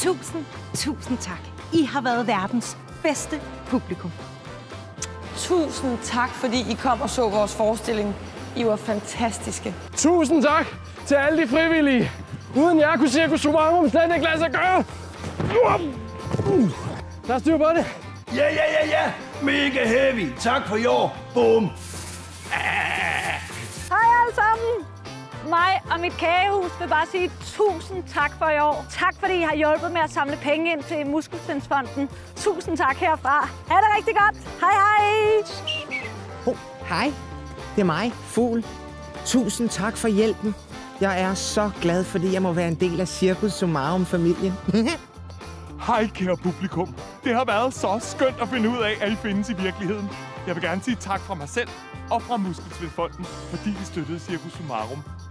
Tusind tak. I har været verdens bedste publikum. Tusind tak, fordi I kom og så vores forestilling. I var fantastiske. Tusind tak til alle de frivillige. Uden jer kunne Cirkus Sumarum slet ikke lade sig gøre. Der er styr på det. Ja. Mega heavy. Tak for i år. Boom. Hej alle sammen. Mig og mit kagehus vil bare sige tusind tak for i år. Tak fordi I har hjulpet med at samle penge ind til Muskelsvindsfonden. Tusind tak herfra. Ha' det rigtig godt. Hej. Hej. Det er mig, Fugl. Tusind tak for hjælpen. Jeg er så glad, fordi jeg må være en del af Cirkus Sumarum-familien. Hej, kære publikum. Det har været så skønt at finde ud af, at I findes i virkeligheden. Jeg vil gerne sige tak fra mig selv og fra Muskelsvindfonden, fordi I støttede Cirkus Sumarum.